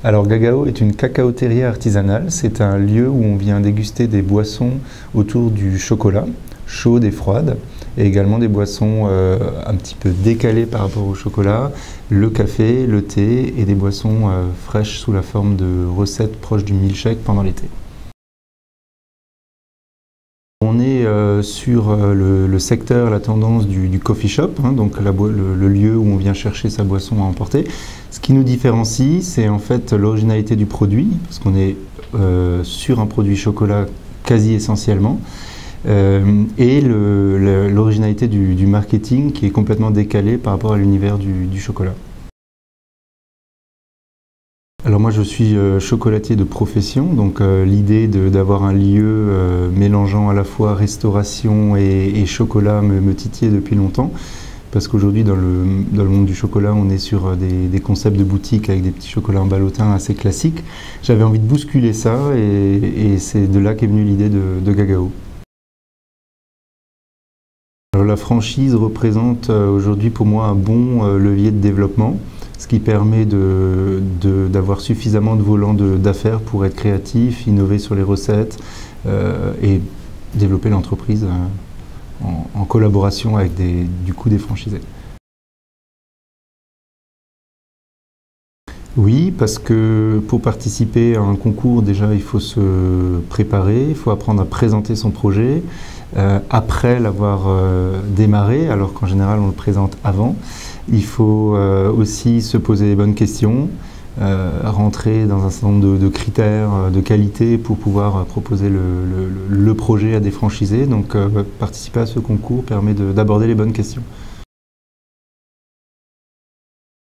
Alors Gagao est une cacaoteria artisanale. C'est un lieu où on vient déguster des boissons autour du chocolat, chaudes et froides, et également des boissons un petit peu décalées par rapport au chocolat, le café, le thé et des boissons fraîches sous la forme de recettes proches du milkshake pendant l'été. On est sur le secteur, la tendance du coffee shop, donc le lieu où on vient chercher sa boisson à emporter. Ce qui nous différencie, c'est en fait l'originalité du produit, parce qu'on est sur un produit chocolat quasi essentiellement, et l'originalité du marketing qui est complètement décalé par rapport à l'univers du chocolat. Alors moi je suis chocolatier de profession, donc l'idée d'avoir un lieu mélangeant à la fois restauration et chocolat me titillait depuis longtemps, parce qu'aujourd'hui dans le monde du chocolat on est sur des concepts de boutique avec des petits chocolats en ballottin assez classiques. J'avais envie de bousculer ça et c'est de là qu'est venue l'idée de Gagao. Alors, la franchise représente aujourd'hui pour moi un bon levier de développement, ce qui permet d'avoir suffisamment de volants d'affaires pour être créatif, innover sur les recettes et développer l'entreprise en collaboration avec du coup des franchisés. Oui, parce que pour participer à un concours, déjà il faut se préparer, il faut apprendre à présenter son projet. Après l'avoir démarré, alors qu'en général on le présente avant, il faut aussi se poser les bonnes questions, rentrer dans un certain nombre de critères de qualité pour pouvoir proposer le projet à des franchisés. Donc participer à ce concours permet d'aborder les bonnes questions.